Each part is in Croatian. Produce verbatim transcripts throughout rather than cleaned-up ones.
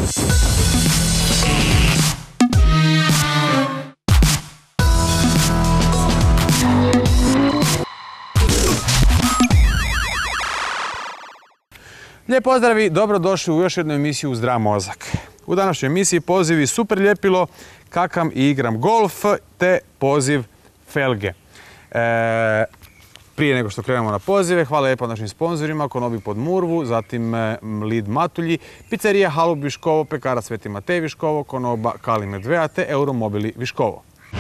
Lijep pozdrav i dobrodošli u još jednu emisiju Zdrav mozak. U današnjoj emisiji pozivi Super ljepilo, kakam i igram golf, te poziv felge. E, prije nego što krenemo na pozive, hvala lijepo našim sponzorima, Konobi pod Murvu, zatim Lid Matulji, pizzerija Halub Viškovo, pekara Sveti Matej Viškovo, Konoba Kali Medvea te Euromobili Viškovo.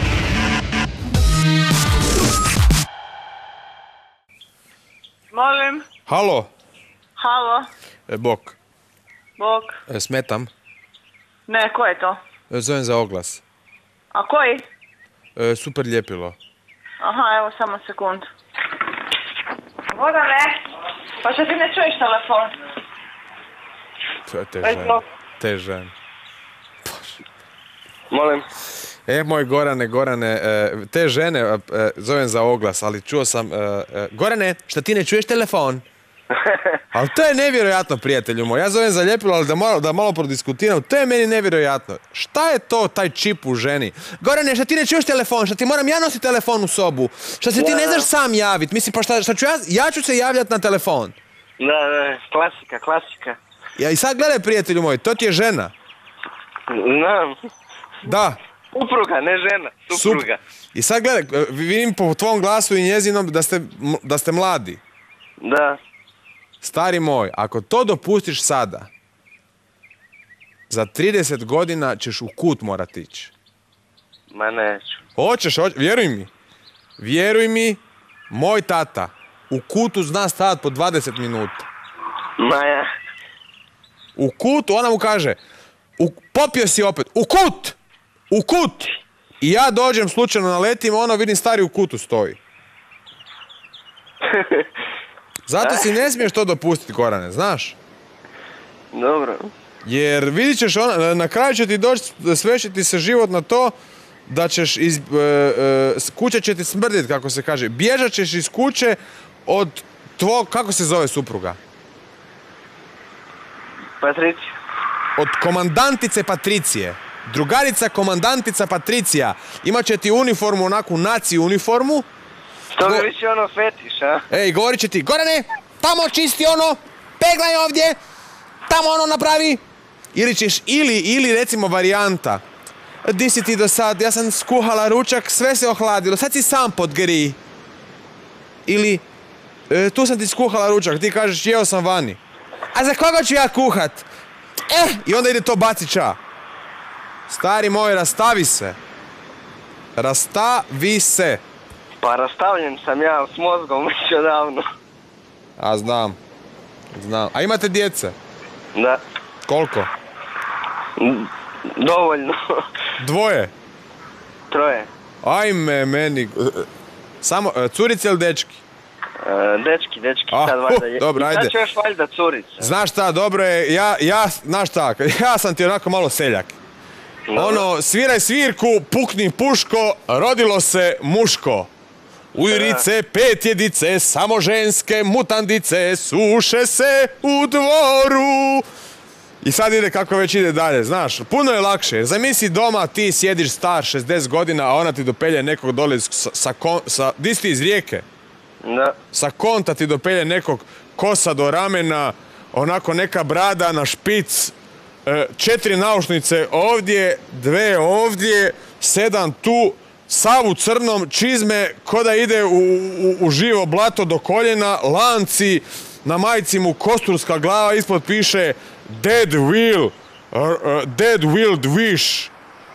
Molim. Halo. Halo. E, bok. Bok. E, smetam. Ne, ko je to? E, zovem za oglas. A koji? E, super ljepilo. Aha, evo samo sekund. Voda ne? Pa što ti ne čuješ telefon? To je te žene. Te žene. Molim. E, moj Gorane, Gorane, e, te žene e, zovem za oglas, ali čuo sam... E, e, Gorane, šta ti ne čuješ telefon? Ali to je nevjerojatno, prijatelju moj. Ja zovem za ljepilo, ali da malo, da malo prodiskutiram. To je meni nevjerojatno. Šta je to, taj čip u ženi? Gorane, šta ti ne čuješ telefon? Šta ti moram ja nositi telefon u sobu? Šta se ti ne znaš sam javit? Mislim, pa šta, šta ću ja... Ja ću se javljati na telefon. Da, da, klasika, klasika. Ja, i sad gledaj, prijatelju moj, to ti je žena. Znam. Da. Supruga, ne žena, supruga. Sup... I sad gledaj, vidim po tvom glasu i njezinom da ste, da ste mladi. Da. Stari moj, ako to dopustiš sada, za trideset godina ćeš u kut morat ići. Ma neću. Hoćeš, hoćeš, vjeruj mi. Vjeruj mi, moj tata u kutu zna stajat po dvadeset minuta. Ma ja. U kutu, ona mu kaže, u, popio si opet, u kut! U kut! I ja dođem slučajno naletim, ono vidim stari u kutu stoji. Zato si ne smiješ to dopustiti, Gorane, znaš? Dobro. Jer vidit ćeš, ona, na kraju će ti doći, sve će ti se život na to da ćeš iz... E, e, kuća će ti smrditi, kako se kaže. Bježat ćeš iz kuće od tvog... Kako se zove supruga? Patricija. Od komandantice Patricije. Drugarica komandantica Patricija. Imat će ti uniformu, onakvu naciju uniformu. Što mi više ono fetiš, a? Ej, govorit će ti, Gorane, tamo čisti ono, peglaj ovdje, tamo ono napravi. Ili ćeš, ili, ili recimo varijanta. Di si ti do sad, ja sam skuhala ručak, sve se ohladilo, sad si sam podgri. Ili, e, tu sam ti skuhala ručak, ti kažeš, jeo sam vani. A za koga ću ja kuhat? Eh, i onda ide to baci ča. Stari moj, rastavi se. Rastavi se. Pa rastavljen sam ja s mozgom već odavno. A znam. Znam. A imate djece? Da. Koliko? Dovoljno. Dvoje? Troje. Ajme, meni... Samo, curice ili dečki? E, dečki, dečki, A, sad valjda je. dobro, I ajde. sad ću još valjda curice. Znaš šta, dobro je, ja, ja, znaš šta, ja sam ti onako malo seljak. Dobro. Ono, sviraj svirku, pukni puško, rodilo se muško. Ujrice, petjedice, samo ženske mutandice, suše se u dvoru. I sad ide kako već ide dalje, znaš, puno je lakše. Zamisli doma, ti sjediš star šezdeset godina, a ona ti dopelje nekog dole sa, sa, sa di si ti iz Rijeke? Da. Sa konta ti dopelje nekog kosa do ramena, onako neka brada na špic, četiri naušnice ovdje, dve ovdje, sedam tu, sav u crnom, čizme ko da ide u, u, u živo blato do koljena, lanci, na majici mu kosturska glava, ispod piše Dead Will, uh, uh, Dead Will Wish.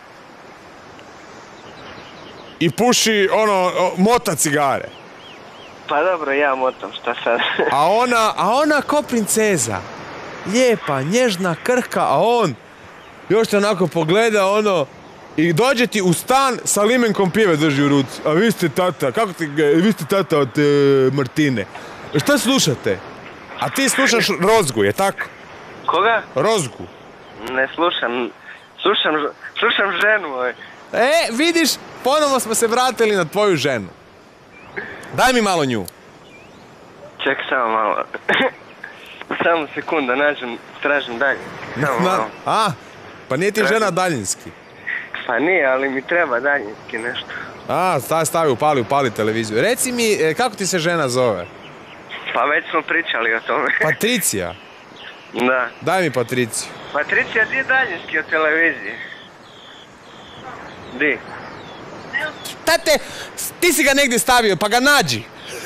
I puši, ono, mota cigare. Pa dobro, ja motam, šta sad? A ona, a ona ko princeza. Lijepa, nježna, krhka, a on još te onako pogleda, ono, i dođe ti u stan sa limenkom pive drži u ruci. A vi ste tata, kako ti, vi ste tata od e, Martine. Šta slušate? A ti slušaš Rozgu, je tako? Koga? Rozgu. Ne slušam, slušam, slušam ženu, oj. E, vidiš, ponovo smo se vratili na tvoju ženu. Daj mi malo nju. Ček samo malo. Samo sekunda, nađem, tražim dalje. Samo Na, malo. a? Pa nije ti Tražim. žena daljinski. Pa nije, ali mi treba daljinski nešto. A, stavi, stavi, upali, upali televiziju. Reci mi, e, kako ti se žena zove? Pa već smo pričali o tome. Patricija. Da. Daj mi Patriciju. Patricija, di je daljinski od televizije? Di? Tate, ti si ga negdje stavio, pa ga nađi.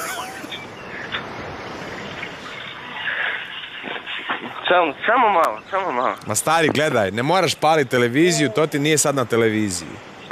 Samo, samo malo, samo malo. Ma stari, gledaj, ne moraš paliti televiziju, to ti nije sad na televiziji.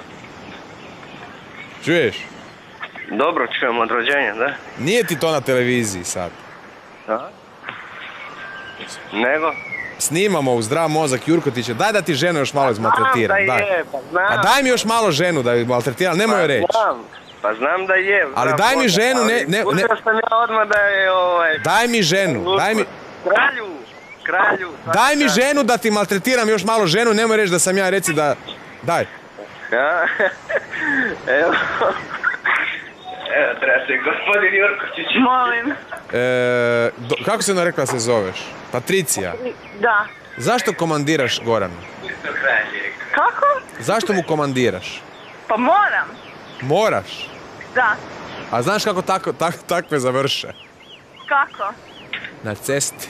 Čuješ? Dobro, čujem od rođenja, da? Nije ti to na televiziji sad. Da? Nego? Snimamo u Zdrav mozak Jurkotića, daj da ti ženu još malo izmaltretiram. Znam da Daj. je, pa znam. A daj mi još malo ženu da ju maltretiram, nemoj joj reći. Znam, pa znam da je. Ali znam daj mi možda, ženu, ne- ali ne- ne- uzeo sam ja odmah da je ovaj... Daj mi ženu, daj mi, Kralju, kralju. daj mi ženu da ti maltretiram još malo ženu, nemoj reći da sam ja reci da... Daj. Ja, evo. Evo, treba se gospodin Jurkočić. Molim. E, do- kako se ona rekla se zoveš? Patricija. Da. Zašto komandiraš Goranu? Kako? Zašto mu komandiraš? Pa moram. Moraš. Da. A znaš kako tako, tak, takve završe? Kako? Na cesti.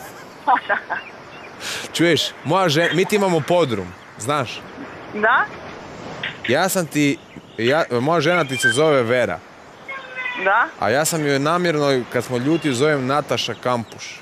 Čuješ, moja žena, mi ti imamo podrum, znaš? Da? Ja sam ti, ja, moja žena ti se zove Vera, Da? a ja sam joj namjerno, kad smo ljuti, zovem Nataša Kampuš.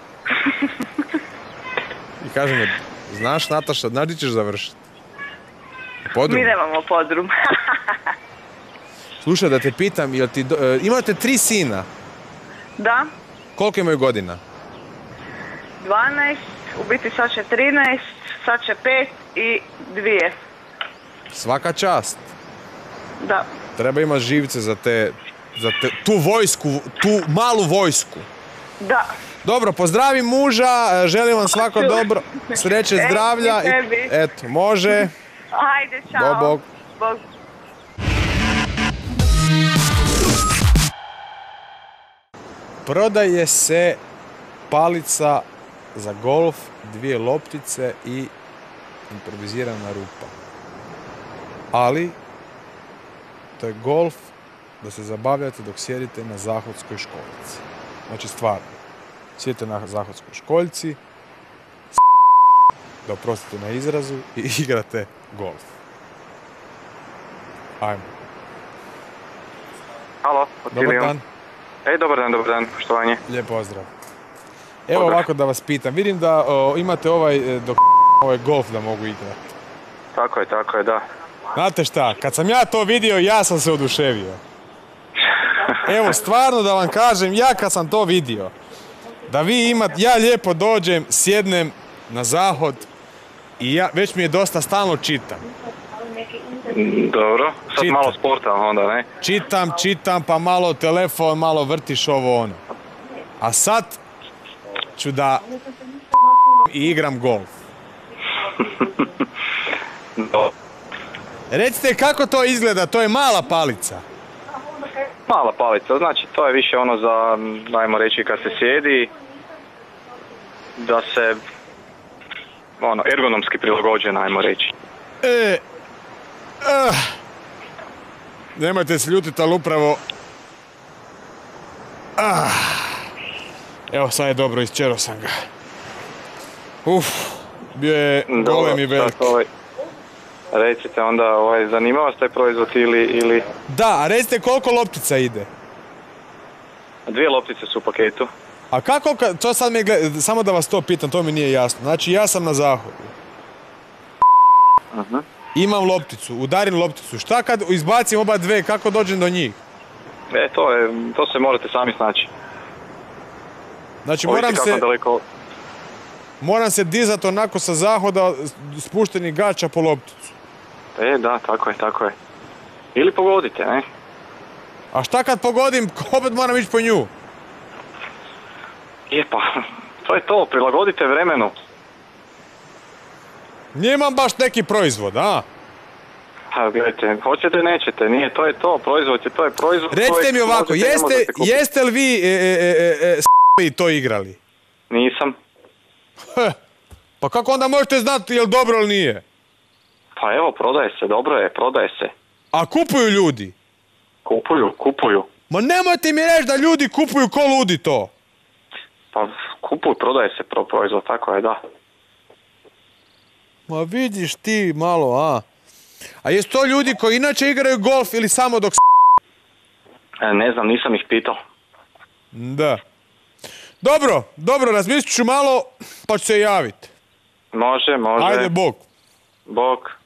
I kaže mi, znaš Nataša, znaš gdje ćeš završiti? U podrumu. Mi nemamo podrum. Slušaj, da te pitam, jel ti, do- e, imate tri sina, Da? koliko imaju godina? dvanaest, u biti sad će trinaest, sad će pet i dvije. Svaka čast. Da. Treba imati živce za te, za te, tu vojsku, tu malu vojsku. Da. Dobro, pozdravim muža, želim vam svako dobro, sreće, E, zdravlja. i tebi. Eto, može. Ajde, čao. Bog, bog. Bog. Prodaje se palica za golf, dvije loptice i improvizirana rupa. Ali, to je golf da se zabavljate dok sjedite na zahodskoj školjci. Znači, stvarno. Sjedite na zahodskoj školjci, da oprostite na izrazu, i igrate golf. Ajmo. Halo, Dobar Otilion. dan. Ej, dobar dan, dobar dan, poštovanje. Lijep pozdrav. Evo Pozdrav. ovako da vas pitam. Vidim da o, imate ovaj, e, dok ovaj golf da mogu igrati. Tako je, tako je, da. Znate šta, kad sam ja to vidio, ja sam se oduševio. Evo, stvarno da vam kažem, ja kad sam to vidio, da vi imate, ja lijepo dođem, sjednem na zahod i ja, već mi je dosta, stalno čitam. Dobro, sad Čitam. malo sporta onda, ne? Čitam, čitam, pa malo telefon, malo vrtiš ovo ono. A sad ću da i igram golf. Do. Recite kako to izgleda, to je mala palica. Mala palica, znači to je više ono za, dajmo reći, kad se sjedi, da se, ono, ergonomski prilagođen, ajmo reći. E, ah, nemojte se ljutiti, ali upravo... Ah, evo sad je dobro, isčero sam ga. Uf, bio je golem i velik. sad, ovaj, recite onda, ovaj, zanima vas taj proizvod ili, ili Da, a recite koliko loptica ide? dvije loptice su u paketu. A kako, ka- to sad mi gleda, samo da vas to pitam, to mi nije jasno. Znači ja sam na zahodu. Mhm. Imam lopticu, udarim lopticu. Šta kad izbacim oba dve, kako dođem do njih? E, to je, to se morate sami snaći. Znači Ovisi moram kako se, daleko... moram se dizati onako sa zahoda, spuštenih gača po lopticu. E, da, tako je, tako je. Ili pogodite, ne? A šta kad pogodim, opet moram ići po nju? Je pa, to je to, prilagodite vremenu. Nemam baš neki proizvod, a? A, gledajte, hoćete, nećete, nije, to je to, proizvod je, to je proizvod. Recite kojeg mi ovako, možete, ne jeste, možete kupiti. jeste li vi e, e, e, e, s**li to igrali? Nisam. Heh. Pa kako onda možete znati je li dobro ili nije? Pa evo, prodaje se, dobro je, prodaje se. A kupuju ljudi? Kupuju, kupuju. Ma nemojte mi reći da ljudi kupuju ko ludi to. Pa kupuju, prodaje se pro proizvod, tako je, da. Ma vidiš ti malo, a? A jesu to ljudi koji inače igraju golf ili samo dok s... E, ne znam, nisam ih pitao. Da. Dobro, dobro, razmislit ću malo, pa ću se javiti. Može, može. Ajde, bok. Bok.